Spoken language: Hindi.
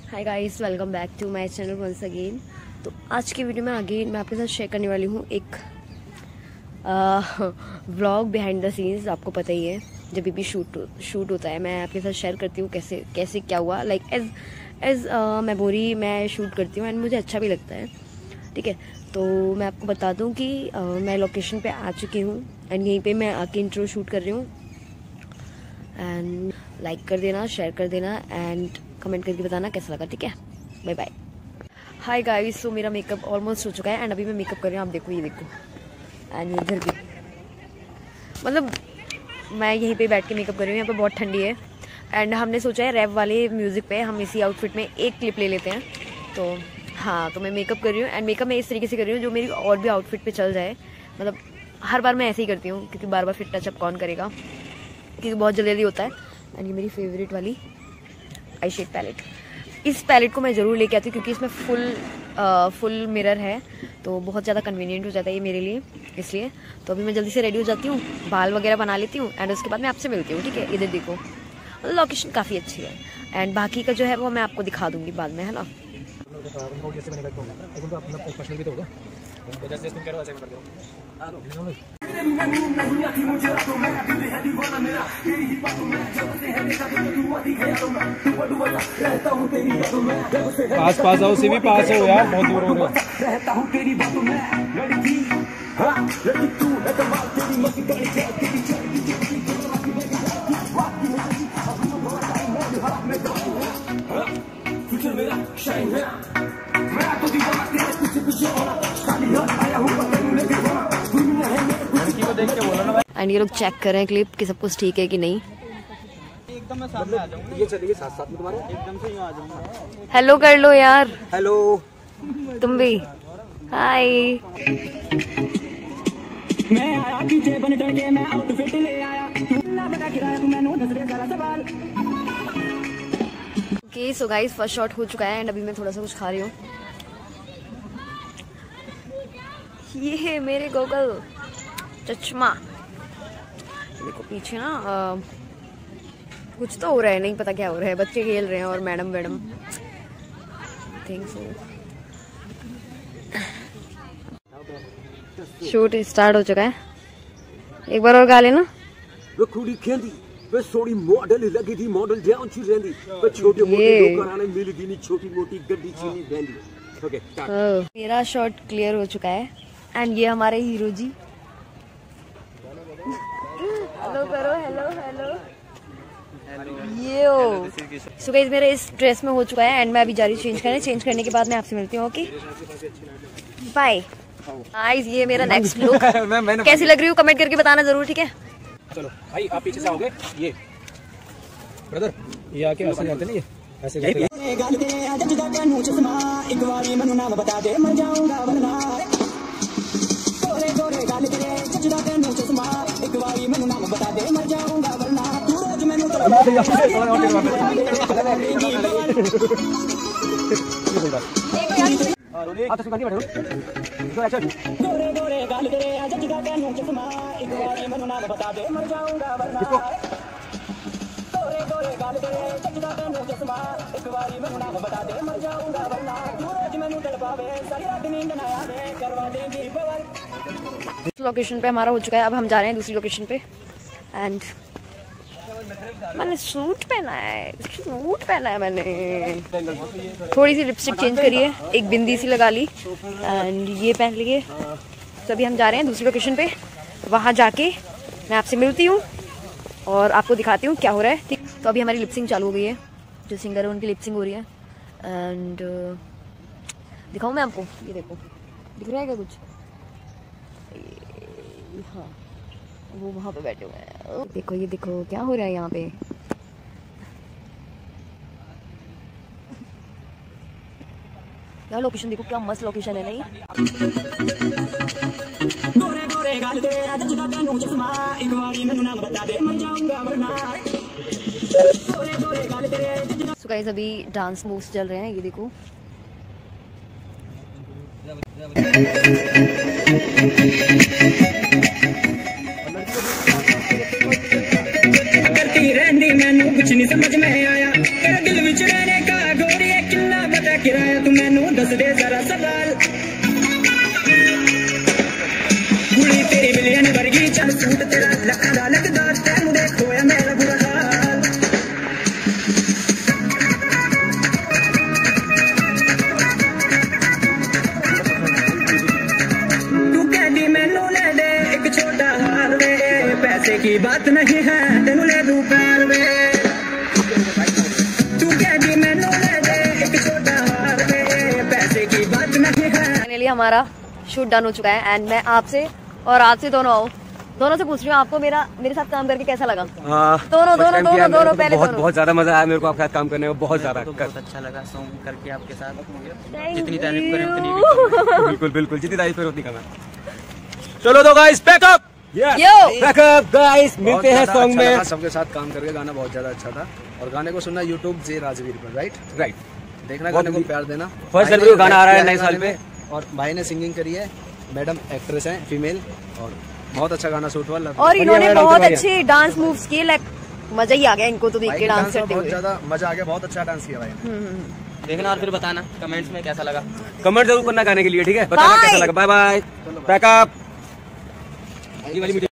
Hi guys, welcome back to my channel once again. तो आज की वीडियो में आगे मैं आपके साथ शेयर करने वाली हूँ एक व्लॉग बिहाइंड द सीन्स। आपको पता ही है जब भी शूट होता है मैं आपके साथ शेयर करती हूँ कैसे क्या हुआ। लाइक एज मेमोरी मैं शूट करती हूँ एंड मुझे अच्छा भी लगता है। ठीक है, तो मैं आपको बता दूँ कि मैं लोकेशन पे आ चुकी हूँ एंड यहीं पे मैं आके इंट्रो शूट कर रही हूँ। एंड लाइक कर देना, शेयर कर देना एंड कमेंट करके बताना कैसा लगा। ठीक है, bye bye. Hi guys, so मेरा मेकअप ऑलमोस्ट हो चुका है एंड अभी मैं मेकअप कर रही हूँ। आप देखो, ये देखो एंड इधर भी, मतलब मैं यहीं पे बैठ के मेकअप कर रही हूँ। यहाँ पे बहुत ठंडी है एंड हमने सोचा है रैप वाले म्यूज़िक पे हम इसी आउटफिट में एक क्लिप ले लेते हैं। तो हाँ, तो मैं मेकअप कर रही हूँ एंड मेकअप मैं इस तरीके से कर रही हूँ जो मेरी और भी आउटफिट पे चल जाए। मतलब हर बार मैं ऐसे ही करती हूँ क्योंकि बार बार फिट टचअप कौन करेगा, क्योंकि बहुत जल्दी होता है। एंड ये मेरी फेवरेट वाली आई शेड पैलेट, इस पैलेट को मैं ज़रूर लेके आती हूँ क्योंकि इसमें फुल मिरर है तो बहुत ज़्यादा कन्वीनियंट हो जाता है ये मेरे लिए, इसलिए। तो अभी मैं जल्दी से रेडी हो जाती हूँ, बाल वगैरह बना लेती हूँ एंड उसके बाद मैं आपसे मिलती हूँ। ठीक है, इधर देखो, मतलब लोकेशन काफ़ी अच्छी है एंड बाकी का जो है वो मैं आपको दिखा दूँगी बाद में, है ना। पास आओ, भी पास हो यार, बहुत दूर हो रहे हो। एंड ये लोग चेक कर रहे हैं क्लिप कि सब कुछ ठीक है कि नहीं। एकदम मैं सामने आ जाऊंगा, ये चलेगी साथ में तुम्हारे, एकदम से यहाँ आ जाऊंगा। हेलो कर लो यार, हेलो तुम भी हाय। मैं आया पीछे बन के मैं आउटफिट ले आया, ना बता किराया तू मैंने नजरे सारा सवाल। Okay, so guys first shot हो चुका है एंड अभी मैं थोड़ा सा कुछ खा रही हूँ। ये है मेरे गोगल चश्मा। देखो पीछे ना कुछ तो हो रहा है, नहीं पता क्या हो रहा है। बच्चे खेल रहे हैं और madam think so. Shoot start हो चुका है, एक बार और गा लेना। कुड़ी खेंदी वे सोड़ी मॉडल लगी थी, मॉडल जाऊं ची रहंदी वे छोटे मोटे लोग कराने मिल दी नी, छोटी मोटी गड्डी चीनी बहंदी। ओके, मेरा शॉट क्लियर हो चुका है एंड ये हमारे हीरो जी। हेलो करो, हेलो हेलो। ये सो गाइस मेरा इस ड्रेस में हो चुका है एंड मैं अभी जा रही हूँ चेंज करने। चेंज करने के बाद मैं आपसे मिलती हूँ। Okay bye guys. ये मेरा नेक्स्ट लुक कैसी लग रही हूँ कमेंट करके बताना जरूर। ठीक है, चलो भाई आप पीछे से आओगे। ये ब्रदर ये आके ऐसे जाते ना, ये ऐसे जाते। लोकेशन पे हमारा हो चुका है, अब हम जा रहे हैं दूसरी लोकेशन पे। एंड मैंने सूट पहना है मैंने थोड़ी सी लिपस्टिक चेंज करी है, एक बिंदी सी लगा ली एंड ये पहन लिए। तो अभी हम जा रहे हैं दूसरी लोकेशन पे, वहाँ जाके मैं आपसे मिलती हूँ और आपको दिखाती हूँ क्या हो रहा है। ठीक, तो अभी हमारी लिपसिंग चालू हो गई है, जो सिंगर है उनकी लिपसिंग हो रही है एंड दिखाऊँ मैं आपको। ये देखो, दिख रहा है क्या कुछ? हाँ, वो वहाँ पे बैठे हुए हैं। देखो, ये देखो क्या हो रहा है यहाँ पे। यार लोकेशन देखो, क्या मस्त लोकेशन है नहीं? सो गाइस अभी डांस मूव्स चल रहे हैं, ये देखो। करती रहंदी मैनू कुछ नहीं समझ में आया, तेरे दिल विच रहने का गोरी किराया तू मैनू दस दे जरा सवाल गुड़ी तेरी मिलियन वर्गी चल सूट तेरा लखा दा लगदा तैनू देखो या मेरा बुरा हाल तू कहती मैनू ले दे एक छोटा हार वे पैसे की बात नहीं है तेनू ले दूं प्यार वे तू कहती मैनू ले दे एक छोटा हार वे पैसे की बात नहीं है। फाइनली हमारा शूट डन हो चुका है एंड मैं आपसे और आपसे दोनों से पूछ रही हूँ आपको मेरे साथ काम करके कैसा लगा? दोनों पहले बहुत ज्यादा मजा आया मेरे को आपके साथ काम करने में, बहुत ज्यादा बहुत अच्छा लगा सॉन्ग करके आपके साथ। जितनी तारीफ करें उतनी बिल्कुल जितनी तारीफ करें उतनी कम है। चलो तो गाइस पैकअप गाइस मिलते हैं सॉन्ग में। सबके साथ काम करके गाना बहुत ज्यादा अच्छा था और गाने को सुनना यूट्यूब जे राजवीर पर। राइट देखना, गाने को प्यार देना। फर्स्ट जनवरी को गाना आ रहा है नए साल पे और भाई ने सिंगिंग करी है, मैडम एक्ट्रेस हैं फीमेल और बहुत अच्छा गाना शूट हुआ। और इन्होंने बहुत अच्छे डांस मूव्स किए, लाइक मजा ही आ गया इनको तो देख के डांस करते हुए। बहुत ज्यादा मजा आ गया, बहुत अच्छा डांस किया भाई। देखना और फिर बताना कमेंट्स में कैसा लगा। कमेंट जरूर करना गाने के लिए, ठीक है? बताना कैसा लगा। Bye bye pack up.